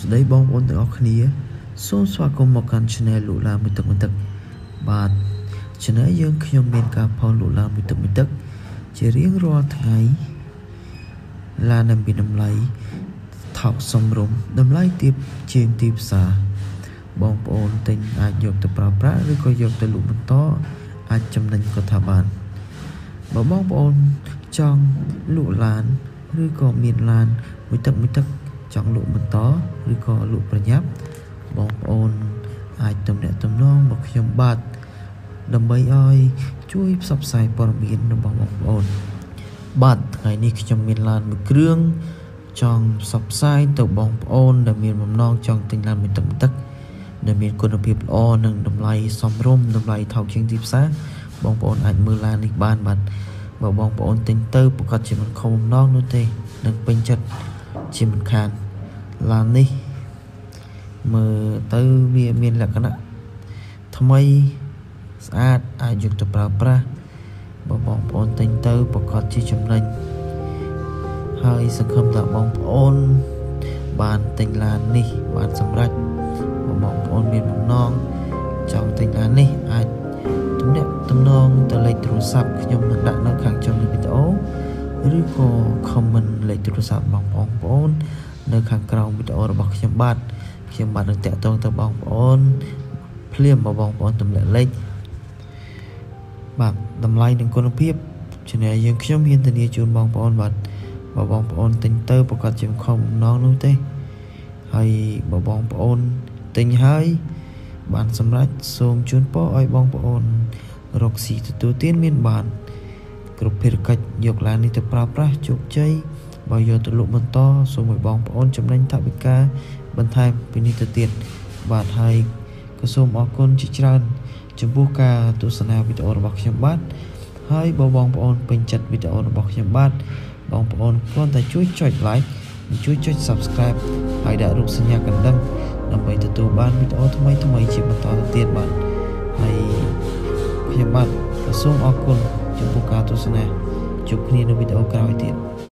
ស្ដីបងប្អូនទាំងអស់គ្នាសូមស្វាគមន៍មកកាន់ Channel លោកឡានមួយទឹកបាទ Channel យើងខ្ញុំមានការផុសលោកឡានមួយទឹកជារៀងរាល់ថ្ងៃឡានដែលមានតម្លៃថោកសមរម្យតម្លៃទាបជាងទីផ្សារបងប្អូនទិញអាចយកទៅប្រើប្រាស់ឬក៏យកទៅលក់បន្តអាចចំណេញក៏ថាបានបើបងប្អូនចង់លក់ឡានឬក៏មានឡានមួយទឹកចង់លក់បន្តឬក៏លក់ប្រញាប់បងប្អូនអាចទំនាក់ទំនងមកខ្ញុំបាទដើម្បីឲ្យជួយផ្សព្វផ្សាយព័ត៌មានរបស់បងប្អូនបាទថ្ងៃនេះខ្ញុំមានឡានមួយគ្រឿងចង់ផ្សព្វផ្សាយទៅបងប្អូនដែលមានបំណងចង់ទិញឡានមួយទឹកដែលមានគុណភាពល្អនិងតម្លៃសមរម្យតម្លៃថោកជាងទីផ្សារបងប្អូនអាចមើលឡាននេះបានបាទបើបងប្អូនទិញទៅប្រកាសជាមិនខុសបំណងនោះទេនឹងពេញចិត្តជាមិនខានឡាននេះមើលទៅវាមានលក្ខណៈថ្មីស្អាតអាចយកទៅប្រើប្រាស់បើបងប្អូនទិញទៅប្រកាសជាចំណេញហើយសង្ឃឹមថាបងប្អូនបានទិញឡាននេះបានសម្រេចបងប្អូនមានបំណងចង់ទិញឡាននេះអាចទំនាក់ទំនងទៅលេខទូរស័ព្ទខ្ញុំនឹងដាក់នៅខាងចុងនៃវីដេអូឬក៏ comment លេខទូរស័ព្ទបងប្អូននៅខាងក្រោមវីដេអូរបស់ខ្ញុំបាទនឹងតាក់ទងទៅបងប្អូនភ្លាមបងប្អូនទម្លាក់លេខបាទតម្លៃនិងគុណភាពChannelយើងខ្ញុំហ៊ានធានាជូនបងប្អូនបាទបើបងប្អូនទិញទៅប្រកាសជាមិនខុសបំណងនោះទេហើយបើបងប្អូនទិញហើយបានសម្រេចសូមជូនពរឲ្យបងប្អូនរកស៊ីទទួលទានមានបានគ្រប់ភារកិច្ចយកឡាននេះទៅប្រើប្រាស់ជោគជ័យបើយកទៅលក់បន្តសូមឲ្យបងប្អូនចំណេញថវិកាបន្ថែមពីនេះទៅទៀតបាទហើយក៏សូមអរគុណជាច្រើនចំពោះការទស្សនាវីដេអូរបស់ខ្ញុំបាទហើយបើបងប្អូនពេញចិត្តវីដេអូរបស់ខ្ញុំបាទបងប្អូនគ្រាន់តែជួយចុច like និងជួយចុច subscribe ហើយដាក់រូបសញ្ញាកណ្ដឹងដើម្បីទទួលបានវីដេអូថ្មីជាបន្តទៅទៀតបាទហើយខ្ញុំបាទក៏សូមអរគុណចំពោះការទស្សនាជួបគ្នានៅវីដេអូក្រោយទៀត